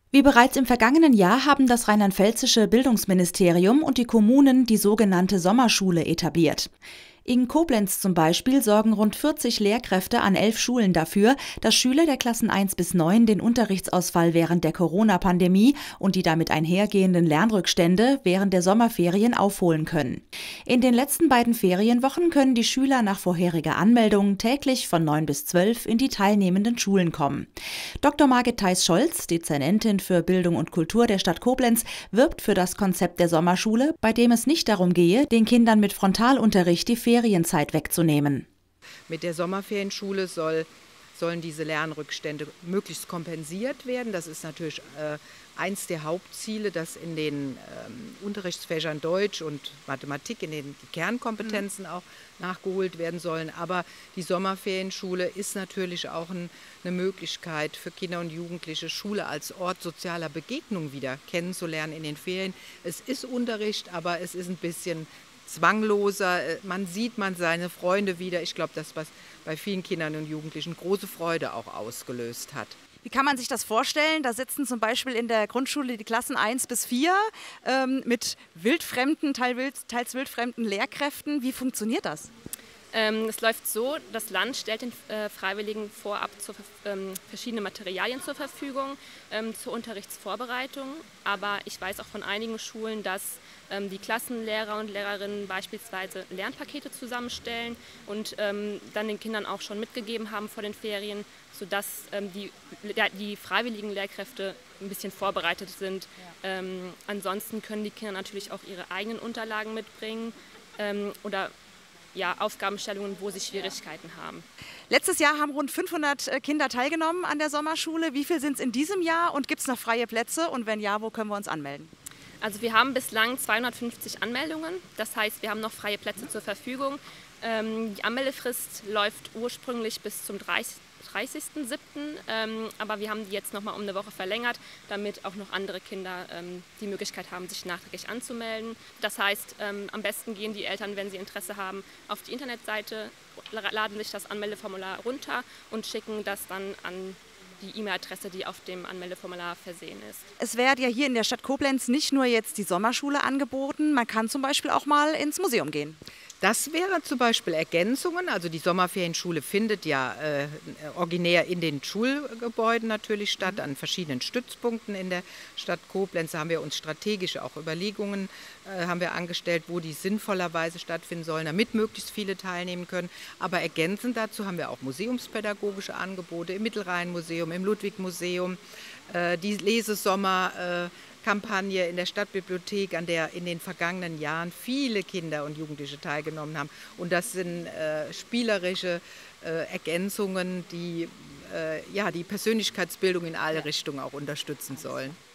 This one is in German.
Wie bereits im vergangenen Jahr haben das rheinland-pfälzische Bildungsministerium und die Kommunen die sogenannte Sommerschule etabliert. In Koblenz zum Beispiel sorgen rund 40 Lehrkräfte an 11 Schulen dafür, dass Schüler der Klassen 1 bis 9 den Unterrichtsausfall während der Corona-Pandemie und die damit einhergehenden Lernrückstände während der Sommerferien aufholen können. In den letzten beiden Ferienwochen können die Schüler nach vorheriger Anmeldung täglich von 9 bis 12 in die teilnehmenden Schulen kommen. Dr. Margit Theis-Scholz, Dezernentin für Bildung und Kultur der Stadt Koblenz, wirbt für das Konzept der Sommerschule, bei dem es nicht darum gehe, den Kindern mit Frontalunterricht die Ferienzeit wegzunehmen. Mit der Sommerferienschule sollen diese Lernrückstände möglichst kompensiert werden. Das ist natürlich eins der Hauptziele, dass in den Unterrichtsfächern Deutsch und Mathematik, in den Kernkompetenzen auch nachgeholt werden sollen. Aber die Sommerferienschule ist natürlich auch eine Möglichkeit für Kinder und Jugendliche, Schule als Ort sozialer Begegnung wieder kennenzulernen in den Ferien. Es ist Unterricht, aber es ist ein bisschen zwangloser, man sieht seine Freunde wieder. Ich glaube, das, was bei vielen Kindern und Jugendlichen große Freude auch ausgelöst hat. Wie kann man sich das vorstellen? Da sitzen zum Beispiel in der Grundschule die Klassen 1 bis 4 mit wildfremden, teils wildfremden Lehrkräften. Wie funktioniert das? Es läuft so, das Land stellt den Freiwilligen vorab verschiedene Materialien zur Verfügung zur Unterrichtsvorbereitung. Aber ich weiß auch von einigen Schulen, dass die Klassenlehrer und Lehrerinnen beispielsweise Lernpakete zusammenstellen und dann den Kindern auch schon mitgegeben haben vor den Ferien, sodass die freiwilligen Lehrkräfte ein bisschen vorbereitet sind. Ja. Ansonsten können die Kinder natürlich auch ihre eigenen Unterlagen mitbringen oder Aufgabenstellungen, wo sie Schwierigkeiten haben. Letztes Jahr haben rund 500 Kinder teilgenommen an der Sommerschule. Wie viel sind es in diesem Jahr und gibt es noch freie Plätze? Und wenn ja, wo können wir uns anmelden? Also wir haben bislang 250 Anmeldungen. Das heißt, wir haben noch freie Plätze zur Verfügung. Die Anmeldefrist läuft ursprünglich bis zum 30.07., aber wir haben die jetzt noch mal um eine Woche verlängert, damit auch noch andere Kinder die Möglichkeit haben, sich nachträglich anzumelden. Das heißt, am besten gehen die Eltern, wenn sie Interesse haben, auf die Internetseite, laden sich das Anmeldeformular runter und schicken das dann an die E-Mail-Adresse, die auf dem Anmeldeformular versehen ist. Es wird ja hier in der Stadt Koblenz nicht nur jetzt die Sommerschule angeboten, man kann zum Beispiel auch mal ins Museum gehen. Das wäre zum Beispiel Ergänzungen. Also die Sommerferienschule findet ja originär in den Schulgebäuden natürlich statt, an verschiedenen Stützpunkten in der Stadt Koblenz. Da haben wir uns strategische auch Überlegungen haben wir angestellt, wo die sinnvollerweise stattfinden sollen, damit möglichst viele teilnehmen können. Aber ergänzend dazu haben wir auch museumspädagogische Angebote im Mittelrheinmuseum, im Ludwig-Museum, die Lesesommer Kampagne in der Stadtbibliothek, an der in den vergangenen Jahren viele Kinder und Jugendliche teilgenommen haben. Und das sind spielerische Ergänzungen, die die Persönlichkeitsbildung in alle Richtungen auch unterstützen sollen.